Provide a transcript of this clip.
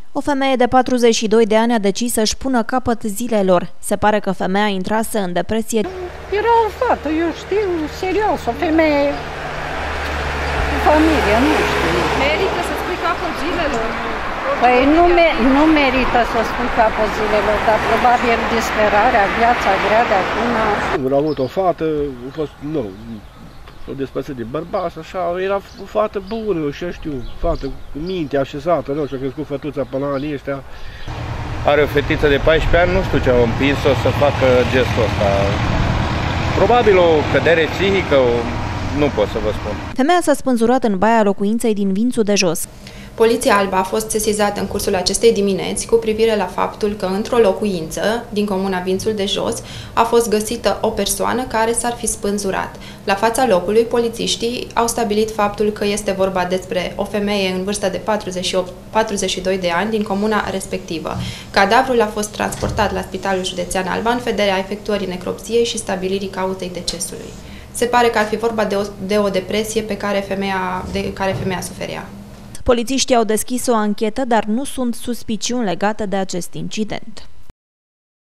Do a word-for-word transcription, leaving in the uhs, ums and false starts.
O femeie de patruzeci și doi de ani a decis să-și pună capăt zilelor. Se pare că femeia intrase în depresie. Era o fată, eu știu, serios, o femeie cu familie, nu știu. Merită să spui capăt zilelor? Păi nu, me nu merită să spui capăt zilelor, dar probabil disperarea, viața grea de acum. Am avut o fată, a fost, nu, o despărțit de bărbați, așa, era o fată bună, și eu știu, fată cu minte așezată, nu știu, a crescut fătuța până la anii ăștia. Are o fetiță de paisprezece ani, nu știu ce a împins-o să facă gestul ăsta. Probabil o cădere psihică, o... nu pot să vă spun. Femeia s-a spânzurat în baia locuinței din Vințul de Jos. Poliția Alba a fost sesizată în cursul acestei dimineți cu privire la faptul că într-o locuință din comuna Vințul de Jos a fost găsită o persoană care s-ar fi spânzurat. La fața locului, polițiștii au stabilit faptul că este vorba despre o femeie în vârstă de patruzeci și opt patruzeci și doi de ani din comuna respectivă. Cadavrul a fost transportat la Spitalul Județean Alba în vederea efectuării necropsiei și stabilirii cauzei decesului. Se pare că ar fi vorba de o, de o depresie pe care femeia, de care femeia suferea. Polițiștii au deschis o anchetă, dar nu sunt suspiciuni legate de acest incident.